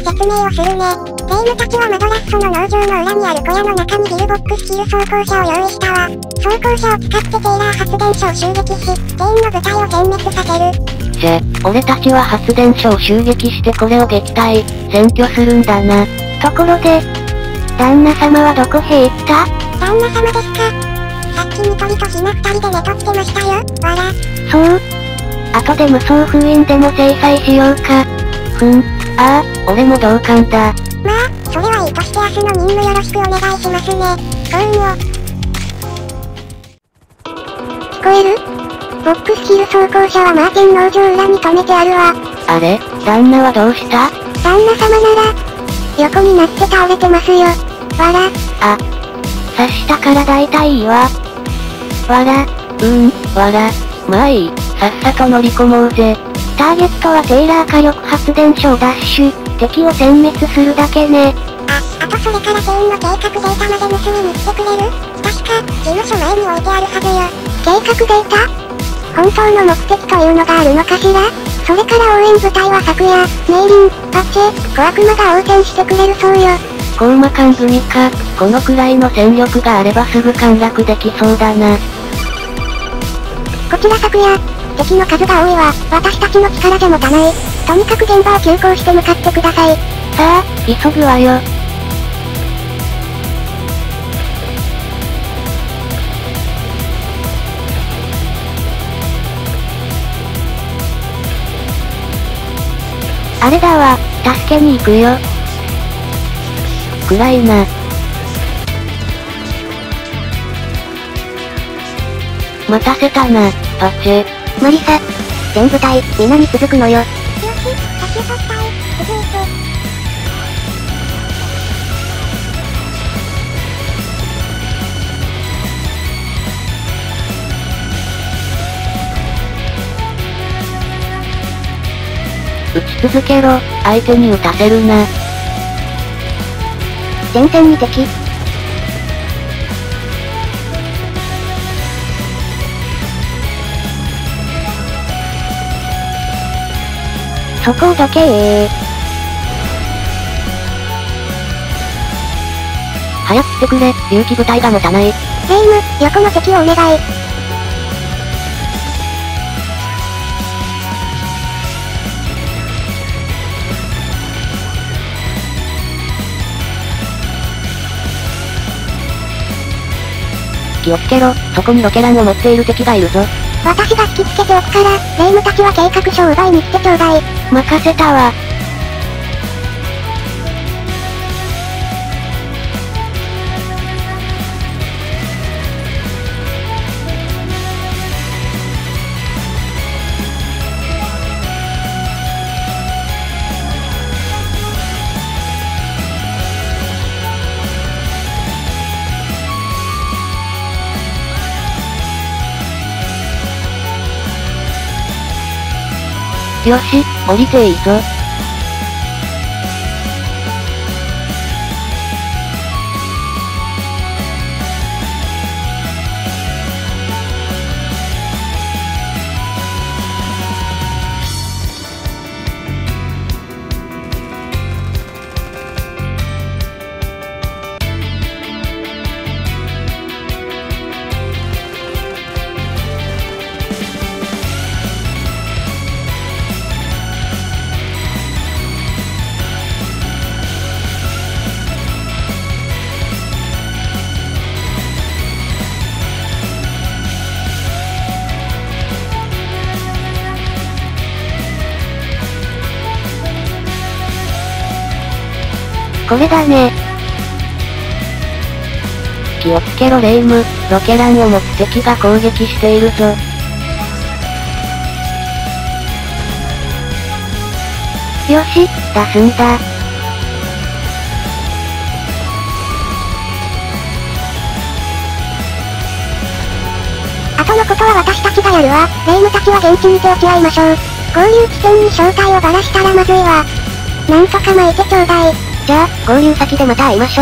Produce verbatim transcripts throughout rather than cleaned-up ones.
説明をするね。霊夢たちはマドラッソの農場の裏にある小屋の中にギルボックスキル装甲車を用意したわ。装甲車を使ってテイラー発電所を襲撃し、ゲインの部隊を全滅させる。 じゃ、俺たちは発電所を襲撃してこれを撃退、占拠するんだな。ところで、旦那様はどこへ行った？ 旦那様ですか？さっきニトリとヒナ二人で寝とってましたよ、わら。 そう？後で無双封印でも制裁しようか。ふん、ああ、俺も同感だ。 まあ、それはいいとして明日の任務よろしくお願いしますね。幸運を。聞こえる？ボックスキル装甲車はマーティン農場裏に止めてあるわ。 あれ、旦那はどうした？ 旦那様なら、横になって倒れてますよ。わら。 あ、刺したから大体いいわ。わら、うーん、わら。まあいい、さっさと乗り込もうぜ。ターゲットはテイラー火力発電所を奪取、敵を殲滅するだけね。 あ、あとそれから店員の計画データまで盗みに来てくれる？確か、事務所前に置いてあるはずよ。計画データ？本当の目的というのがあるのかしら？それから応援部隊は昨夜、ネイリン、パチェ、小悪魔が応戦してくれるそうよ。 コウマ艦組か、このくらいの戦力があればすぐ陥落できそうだな。 こちら昨夜、敵の数が多いわ。私たちの力じゃ持たない。とにかく現場を急行して向かってください。 さあ、急ぐわよ。あれだわ、助けに行くよ。暗いな。待たせたな、パチェ。 無理さ。全部隊、皆に続くのよ。よし、パチェと隊、続いて。 撃ち続けろ、相手に撃たせるな。 前線に敵。 そこをどけー。早く来てくれ、竜気部隊が持たない。 霊夢、横の敵をお願い。 気をつけろ、そこにロケランを持っている敵がいるぞ。 私が引きつけておくから、霊夢たちは計画書を奪いに来てちょうだい。 任せたわ。よし、降りていいぞ。これだね。気をつけろ霊夢、ロケランを持つ敵が攻撃しているぞ。よし、出すんだ。 後のことは私たちがやるわ。霊夢たちは現地にて落ち合いましょう。合流地点に正体をばらしたらまずいわ。なんとか巻いてちょうだい。 じゃあ、合流先でまた会いましょ。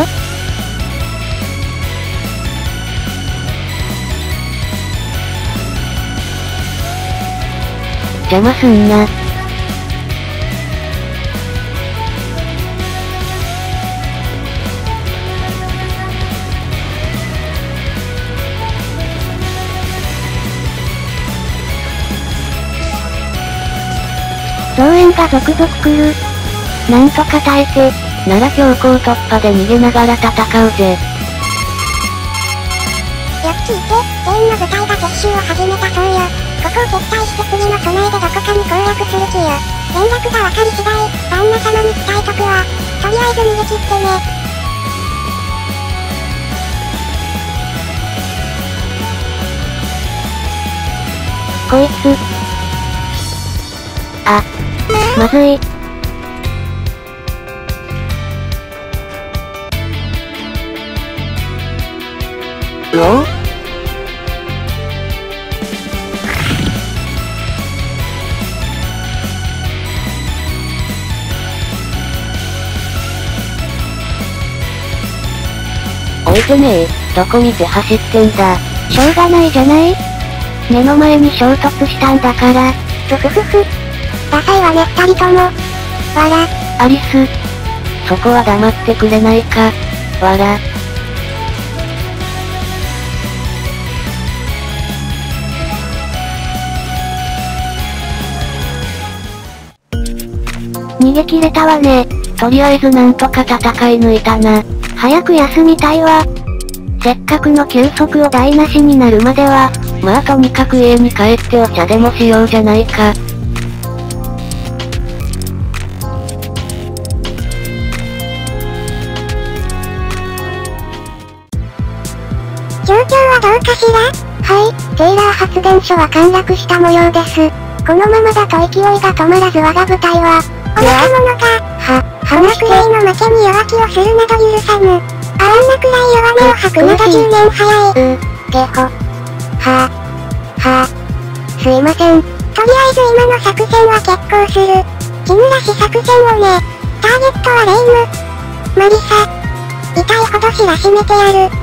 邪魔すんな。 増援が続々来る。なんとか耐えて、なら強行突破で逃げながら戦うぜ。 よく聞いて、全員の部隊が撤収を始めたそうよ。ここを撤退して次の備えでどこかに攻略する気よ。連絡がわかり次第、旦那様に伝えとくわ。とりあえず逃げ切ってね。 こいつ。あ。まずい。うお？置いてねえ。どこ見て走ってんだ。しょうがないじゃない？目の前に衝突したんだから。 ふふふふ。ダサいわね二人とも。わら。 アリス。そこは黙ってくれないか。わら。逃げ切れたわね。とりあえずなんとか戦い抜いたな。早く休みたいわ。せっかくの休息を台無しになるまでは、まあとにかく家に帰ってお茶でもしようじゃないか。 状況はどうかしら？はい、テイラー発電所は陥落した模様です。このままだと勢いが止まらず我が部隊は、愚か者が、は、花くらいの負けに弱気をするなど許さぬ。あわんなくらい弱音を吐くのがじゅうねん早い。う、げほ。はぁ、はぁ、すいません。とりあえず今の作戦は決行する。木村氏作戦をね。ターゲットはレイム。マリサ。痛いほど知らしめてやる。